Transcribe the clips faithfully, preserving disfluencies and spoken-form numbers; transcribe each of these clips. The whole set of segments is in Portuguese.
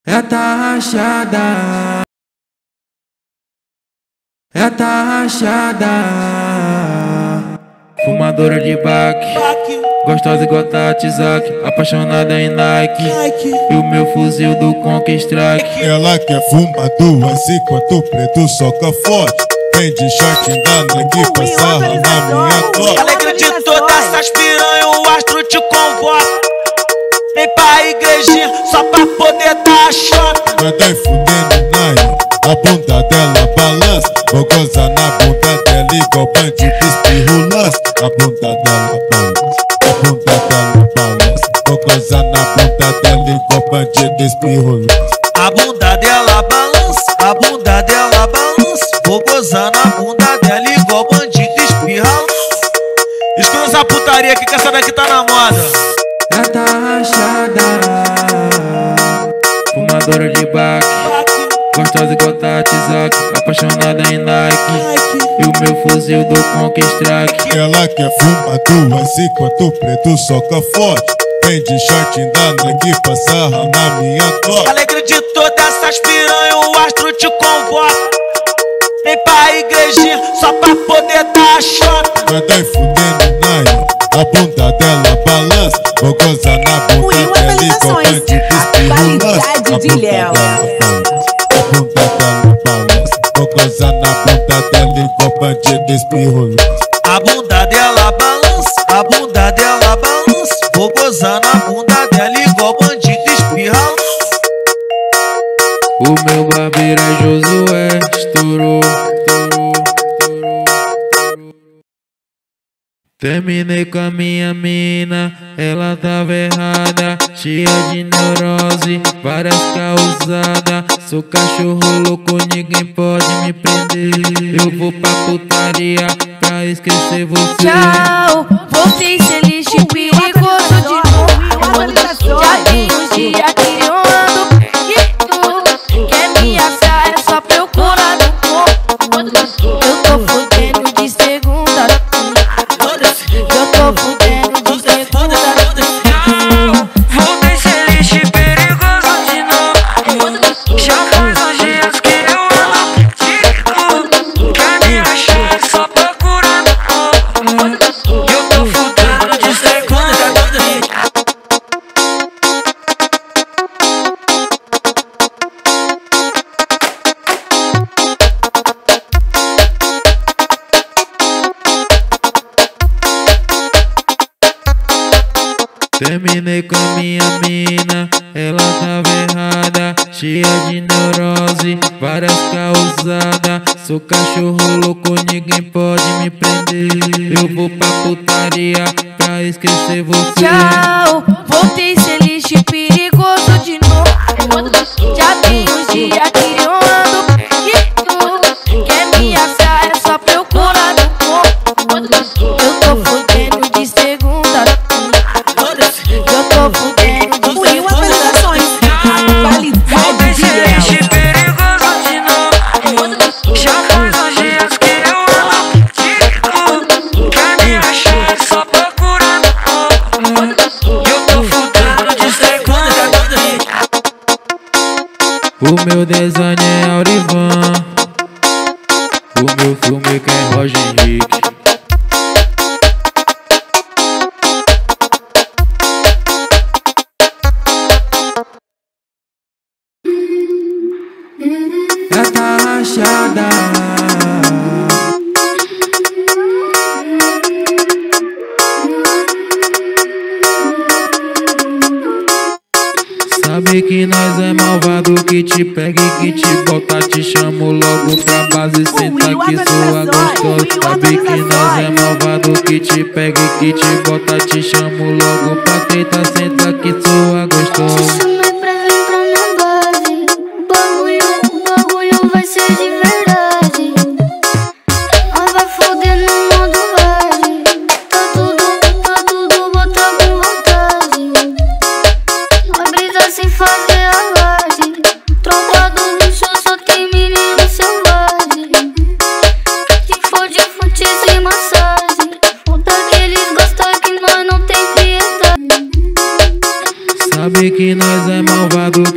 É tá rachada, é tá rachada. Fumadora de baque, gostosa igual Tati Zaki, apaixonada em Nike, e o meu fuzil do Conquer Strike. Ela quer fumar duas enquanto o preto soca forte. Vem de short da Nike pra sarra na minha cola. Alegre de todas essas piranhas, o astro te convoca. Vem pra igrejinha só pra poder dar choque. Vai dar fudendo naia, a bunda dela balança. Vou gozar na bunda dela igual bandido espirro lança. A bunda dela balança, a bunda dela balança. Vou gozar na bunda dela igual bandido espirro lança. A bunda dela balança, a bunda dela balança. Vou gozar na bunda dela igual bandido espirra. Escuta essa putaria que quer saber que tá na moda. É tá rachada, fumadora de baque, gostosa igual Tati Zaki, apaixonada em Nike, e o meu fuzil do Conquer Strike. Ela quer fumar duas enquanto o preto soca forte. Vem de short da Nike pra sarra na minha cola. Alegre de todas essas piranhas, o astro te convoca. Vem pra igrejinha só pra poder dar choque. Vai dar fudendo naia, a bunda dela balança. Vou gozar na bunda dela igual bandido espirro lança. A bunda dela balança, a bunda dela balança. Vou gozar na bunda dela igual bandido espirro lança. A bunda dela balança, a bunda dela balança. Vou gozar na bunda dela igual bandido espirra. O meu barbeiro é Josué, estourou, estourou, estourou, estourou. Terminei com a minha mina, ela tava errada, cheia de neurose, várias causadas. Sou cachorro louco, ninguém pode me prender. Eu vou pra putaria pra esquecer você. Tchau, voltei ser lixo perigoso de novo. Já tem uns dias que eu ando perdido. Quer me achar, é só procurar no corpo. Eu tô fudendo de segunda. Eu tô fudendo de segunda. Voltei ser lixo perigoso de novo. Já faz uns dias que eu ando perdido. Quer me achar, é só procurar no corpo. Eu tô fudendo de segunda. Terminei com a minha mina, ela tava errada, cheia de neurose, várias causadas. Sou cachorro louco, ninguém pode me prender. Eu vou pra putaria pra esquecer você. Tchau, voltei ser lixo perigoso de novo. Já tem uns dias que eu ando perdido. Quer me achar, é só procurar no corpo. Eu tô fudendo de segunda. Eu tô fudendo de segunda. Voltei ser lixo perigoso de novo. Já faz uns dias que eu ando perdido. Quer me achar, é só procurar no corpo. Eu tô fudendo de segunda. O meu design é Aurivan, o meu filme que é Roger Henrique. É tá rachada, sabe que nós é malvado, que te pega e que te bota. Te chamo logo pra base, senta que sua gostosa. Sabe que nós é malvado, que te pega e que te bota. Te chamo logo pra treta, senta que sua gostosa. Chamei pra vir pra minha base. O bagulho, o bagulho vai ser de verdade. Nós vai foder no modo hard. Tá tudo, tá tudo, bota com vontade. Vai brisar sem fazer alarde. Tropa do lixo só tem menino selvagem. Que for de fute sem massagem. Daqueles gostam que nós não tem piedade. Sabe que nós é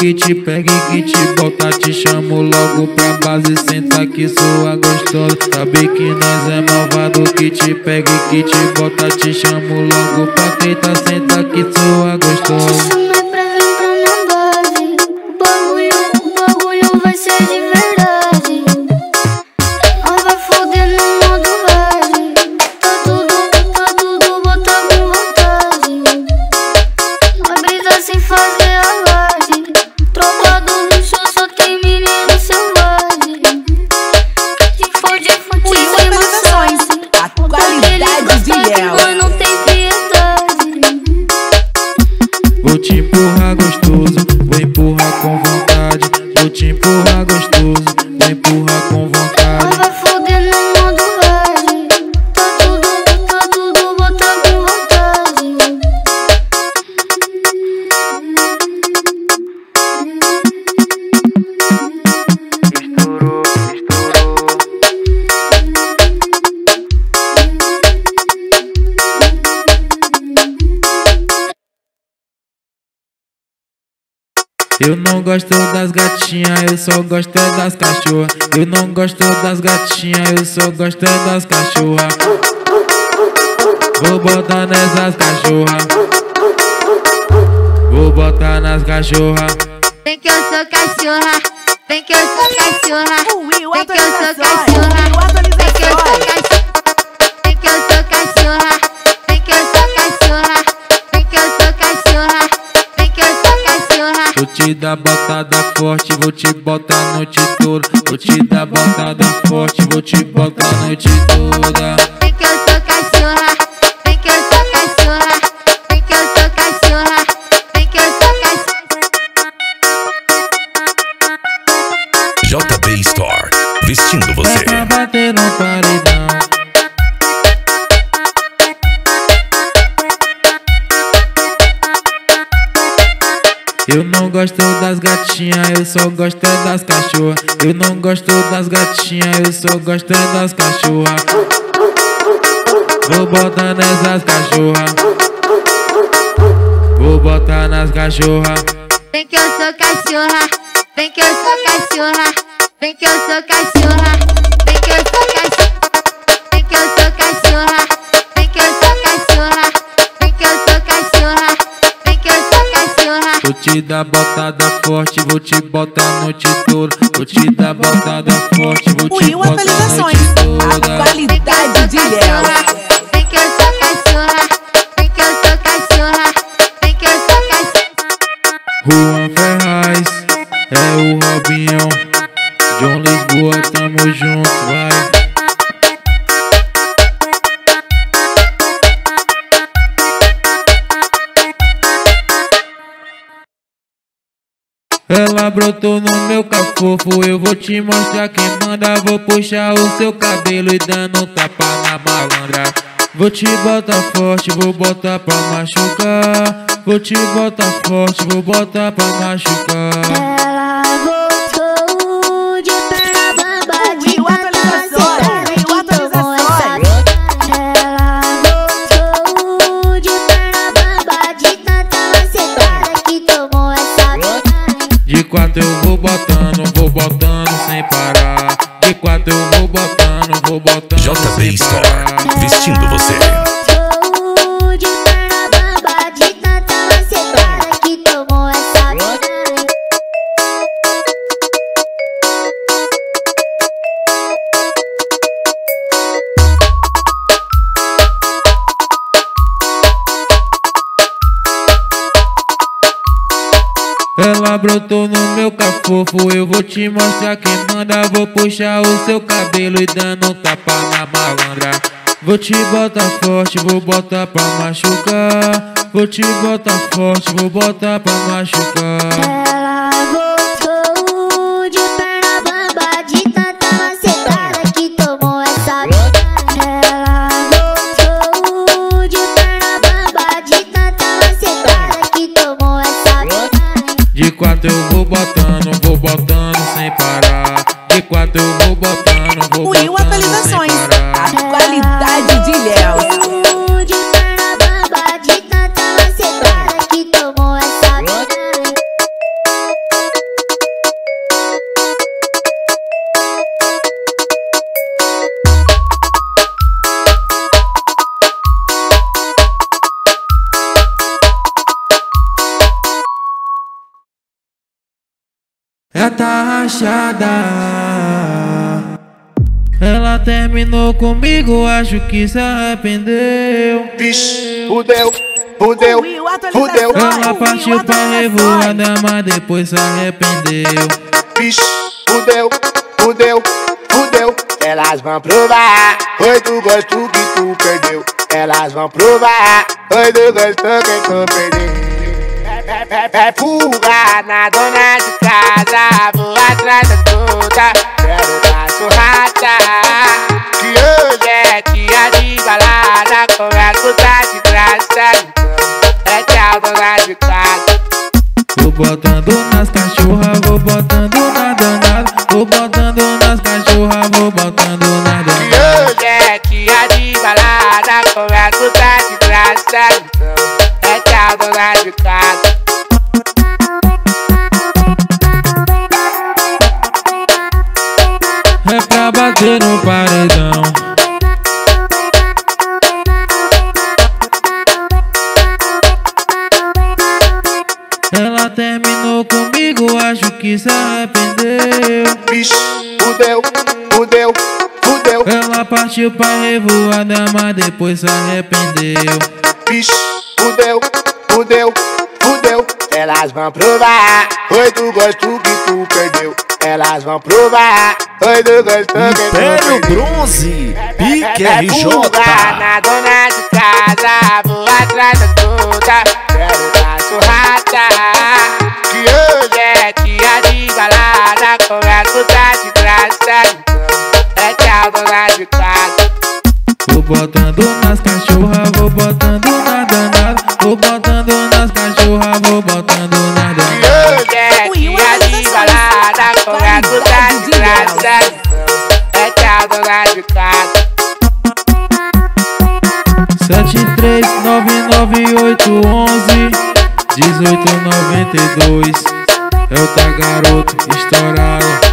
que te pega e que te bota. Te chamo logo pra base, senta que sua gostosa. Sabe que nós é malvado, que te pega e que te bota. Te chamo logo pra tentar, senta que sua gostosa. Chamei pra vir pra minha base. O bagulho, o bagulho vai ser de verdade. Nós vai foder no modo hard. Tá tudo, tá tudo bota com vontade. Vai brisar sem fazer alarde. Tropa do luxo só tem menino selvagem. Se for de fute sem massagem. A qualidade de Léo. Nós não tem piedade. Vou te empurrar gostoso, vou empurrar com vontade. Vou te empurrar gostoso, vou empurrar com Nós vontade. vai foder no modo hard. Tá tudo, tá tudo bota com vontade. Eu não gosto das gatinhas, eu só gosto é das cachorras. Eu não gosto das gatinhas, eu só gosto é das cachorras. Vou botar nessas cachorras. Vou botar nas cachorras. Vem que eu sou cachorra, vem que eu sou cachorra. Will Vem que eu sou atualizações. cachorra, Will vem que eu sou atualizações. cachorra. Vem que eu sou cachorra, vem que eu sou cachorra. Vem que eu sou cachorra, vem que eu sou cachorra. Vou te dar botada forte, vou te botar a noite toda. Vou te dar botada forte, vou te botar a noite toda. Vem que eu sou cachorra, vem que eu sou cachorra. Vem que eu sou cachorra, vem que eu sou cachorra. J B Store, vestindo você. É pra bater no paredão. Eu não gosto das gatinhas, eu só gosto é das cachorras. Eu não gosto das gatinhas, eu só gosto é das cachorras. Vou botar nessas cachorras. Vou botar nas cachorras. Vem que eu sou cachorra, vem que eu sou cachorra. Vem que eu sou cachorra, vem que eu sou cachorra. Vem que eu sou cachorra, vem que eu sou cachorra. Vem que eu sou cachorra, vem que eu sou cachorra. Vou te dar botada forte, vou te botar a noite toda. Vou te dar botada forte, vou te Will botar a atualizações. noite A toda. qualidade de Léo. Vem que eu sou cachorra, vem que eu sou cachorra. Vem que eu sou cachorra. Juan Ferraz, é o Robinho. John Lisboa, tamo junto, vai. Ela brotou no meu cafofo, eu vou te mostrar quem manda. Vou puxar o seu cabelo e dando um tapa na malandra. Vou te botar forte, vou botar pra machucar. Vou te botar forte, vou botar pra machucar. Ela voltou de perna bamba de Will atualizações. Will atualizações. Ela voltou de perna bamba de tanta macetada que tomou essa vida. De quatro eu vou botando, vou botando sem parar. De quatro eu vou botando, vou botando J B sem Store, parar. vestindo você. Voltou de perna bamba de tanta macetada que tomou essa vida. Ela brotou no meu cafofo, eu vou te mostrar quem manda. Vou puxar o seu cabelo e dando um tapa na malandra. Vou te botar forte, vou botar pra machucar. Vou te botar forte, vou botar pra machucar. Ela voltou de perna bamba de tanta macetada que tomou essa vida. Ela voltou de perna bamba de tanta macetada que tomou essa vida. De quatro eu vou botando, vou botando sem parar. De quatro eu vou botando, vou Will botando sem atualizações. parar. A qualidade de Léo. Voltou de perna bamba de tanta macetada que tomou essa vida. já tá rachada. Ela terminou comigo, acho que se arrependeu. Vixe, fudeu, fudeu, fudeu. Ela partiu pra revoada, mas depois se arrependeu. Vixe, fudeu, fudeu, fudeu. Elas vão provar, foi do gosto que tu perdeu. Elas vão provar, foi do gosto que tu perdeu. É fuga na dona de casa, vou atrás da toda, quero dar surrada. Que hoje é dia de balada, começo tá de graça, então é tchau dona de casa. Vou botando nas cachorras, vou botando na danada. Vou botando nas cachorras, vou botando na danada. Que hoje é dia de balada, começo tá de graça, então é tchau dona de casa. É pra bater no paredão. Ela terminou comigo, acho que se arrependeu. Vixe, fudeu, fudeu, fudeu. Ela partiu pra revoada, mas depois se arrependeu. Vixe, fudeu, fudeu, fudeu. Elas vão provar, foi do gosto que tu perdeu. Elas vão provar, foi do gosto que tu Império perdeu. Bronze, Pique É R J. fuga na dona de casa, vou atrás da toda, quero dar surrada. Que hoje é dia de balada, começo tá de graça, então é tchau dona de casa. Vou botando nas cachorras, vou botando na danada. Vou botando nas cachorras, vou botando na Que danada. hoje é dia de balada, começo tá de graça, então é tchau dona de casa. Sete três nove nove oito onze dezoito noventa e dois. É o tá garoto estourado.